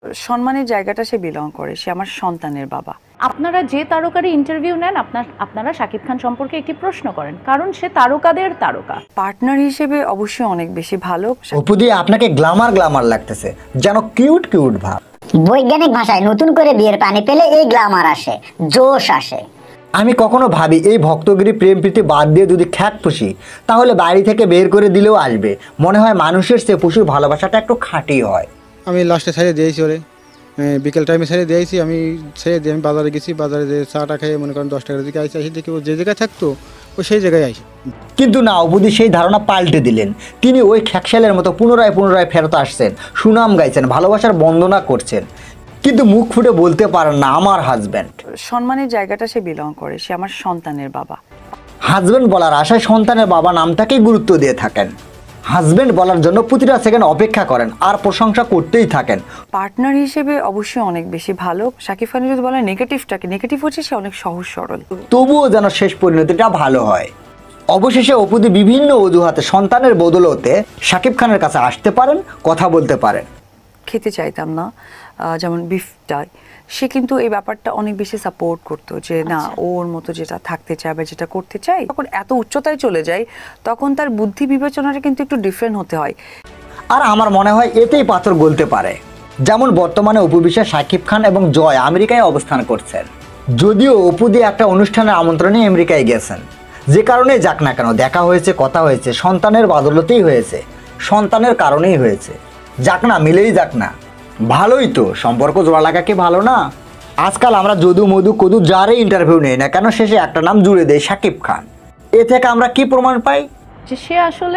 সম্মানের জায়গাটা সে বিলং করে, সে আমার সন্তানের বাবা। আপনারা যে তারকারই ইন্টারভিউ নেন আপনারা শাকিব খান সম্পর্কে একটি প্রশ্ন করেন, কারণ সে তারকাদের তারকা। পার্টনার হিসেবে অবশ্যই অনেক বেশি ভালো। অপু দি আপনাকে গ্ল্যামার লাগতেছে, যেন কিউট ভাব। বৈজ্ঞানিক ভাষায় নতুন করে বিয়ের পানি পেলে এই গ্ল্যামার আসে, জোশ আসে। আমি কখনো ভাবি এই ভক্তগিরি প্রেম প্রীতি বাদ দিয়ে যদি খ্যাক পুষি তাহলে বাড়ি থেকে বের করে দিলেও আসবে। মনে হয় মানুষের চেয়ে পশুর ভালোবাসাটা একটু খাঁটি হয়। আমি লাস্টে ছেড়ে দিয়েছি ওরে, বিকেল টাইমে ছেড়ে দিয়েছি। আমি ছেড়ে দিয়ে আমি বাজারে গেছি, বাজারে যে চাটা খেয়ে মনে করেন 10 টাকার দিকে আসি দেখি ও যে জায়গায় থাকতো ও সেই জায়গায় আসি। কিন্তু না, অবুদি সেই ধারণা পাল্টে দিলেন। তিনি ওই খ্যাকশালের মতো পুনরায় ফেরত আসছেন, সুনাম গাইছেন, ভালোবাসার বন্দনা করছেন, কিন্তু মুখ ফুটে বলতে পারেন না আমার হাজব্যান্ড। সম্মানের জায়গাটা সে বিলং করে, সে আমার সন্তানের বাবা। হাজব্যান্ড বলার আশায় সন্তানের বাবা নামটাকেই গুরুত্ব দিয়ে থাকেন। হাজব্যান্ড বলার জন্য প্রতিটা সেকেন্ড অপেক্ষা করেন আর প্রশংসা করতেই থাকেন। পার্টনার হিসেবে অবশ্যই অনেক বেশি ভালো। শাকিব খান যদি বলে নেগেটিভটাকে, নেগেটিভ হচ্ছে সে অনেক সহজ সরল, তবুও যেন শেষ পরিণতিটা ভালো হয়। অবশেষে অপুদি বিভিন্ন অজুহাতে সন্তানের বদলতে শাকিব খানের কাছে আসতে পারেন, কথা বলতে পারেন। খেতে চাইতাম না, যেমন বিফটাই, সে কিন্তু এই ব্যাপারটা অনেক বেশি সাপোর্ট করতো যে না, ওর মতো যেটা থাকতে চায় বা যেটা করতে চাই, তখন এত উচ্চতায় চলে যায় তখন তার বুদ্ধি বিবেচনাটা কিন্তু একটু ডিফারেন্ট হতে হয়। আর আমার মনে হয় এতেই পাথর গলতে পারে। যেমন বর্তমানে অপু বিশ্বাস, শাকিব খান এবং জয় আমেরিকায় অবস্থান করছেন। যদিও অপু দিয়ে একটা অনুষ্ঠানের আমন্ত্রণে আমেরিকায় গেছেন, যে কারণে যাক না কেন দেখা হয়েছে, কথা হয়েছে, সন্তানের বদলতেই হয়েছে, সন্তানের কারণেই হয়েছে। যাক না, মিলেই যাক না, ভালোই তো। সম্পর্ক জোড়া লাগা কি ভালো না? আজকাল আমরা যদু মধু কদু যারই ইন্টারভিউ নেই না কেন শেষে একটা নাম জুড়ে দেয় শাকিব খান। এ থেকে আমরা কি প্রমাণ পাই? যে সে আসলে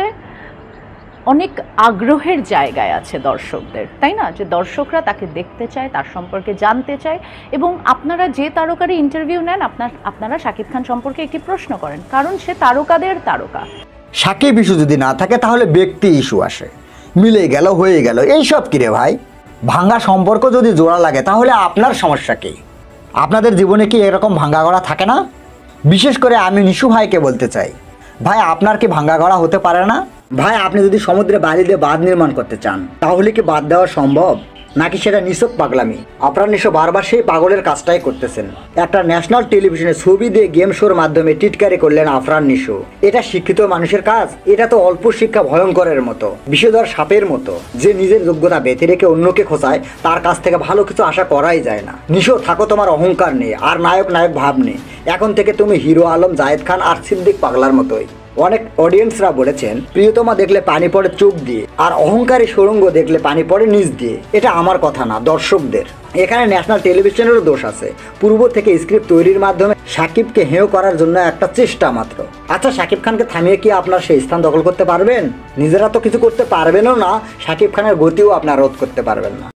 অনেক আগ্রহের জায়গায় আছে দর্শকদের, তাই না? যে দর্শকরা তাকে দেখতে চায়, তার সম্পর্কে জানতে চায়। এবং আপনারা যে তারকারই ইন্টারভিউ নেন আপনারা শাকিব খান সম্পর্কে একটি প্রশ্ন করেন, কারণ সে তারকাদের তারকা। সাকিব ইস্যু যদি না থাকে তাহলে ব্যক্তি ইস্যু আসে, মিলে গেল, হয়ে গেল, এইসব কিরে ভাই? ভাঙ্গা সম্পর্ক যদি জোড়া লাগে তাহলে আপনার সমস্যা কি? আপনাদের জীবনে কি এরকম ভাঙ্গা গড়া থাকে না? বিশেষ করে আমি নিশু ভাইকে বলতে চাই, ভাই আপনার কি ভাঙ্গা গড়া হতে পারে না? ভাই আপনি যদি সমুদ্রে বালি দিয়ে বাঁধ নির্মাণ করতে চান তাহলে কি বাদ দেওয়া সম্ভব, নাকি সেটা নিছক পাগলামি? আপনার নিশো বারবার সেই পাগলের কাজটাই করতেছেন। একটা ন্যাশনাল টেলিভিশনে ছবি দিয়ে গেম শোর মাধ্যমে টিটকারি করলেন আফরান নিশো। এটা শিক্ষিত মানুষের কাজ? এটা তো অল্প শিক্ষা ভয়ঙ্করের মতো, বিষধর সাপের মতো। যে নিজের যোগ্যতা বেঁধে রেখে অন্যকে খোঁচায় তার কাছ থেকে ভালো কিছু আশা করাই যায় না। নিশো থাকো, তোমার অহংকার নেই আর নায়ক ভাব নেই। এখন থেকে তুমি হিরো আলম, জায়েদ খান আর সিদ্দিক পাগলার মতোই। অনেক অডিয়েন্সরা বলেছেন প্রিয়তমা দেখলে পানি পড়ে চোখ দিয়ে, আর অহংকারী সুরঙ্গ দেখলে পানি পড়ে নিচ দিয়ে। এটা আমার কথা না, দর্শকদের। এখানে ন্যাশনাল টেলিভিশনেরও দোষ আছে। পূর্ব থেকে স্ক্রিপ্ট তৈরির মাধ্যমে সাকিবকে হেয় করার জন্য একটা চেষ্টা মাত্র। আচ্ছা, সাকিব খানকে থামিয়ে কি আপনার সেই স্থান দখল করতে পারবেন? নিজেরা তো কিছু করতে পারবেনও না, সাকিব খানের গতিও আপনার রোধ করতে পারবেন না।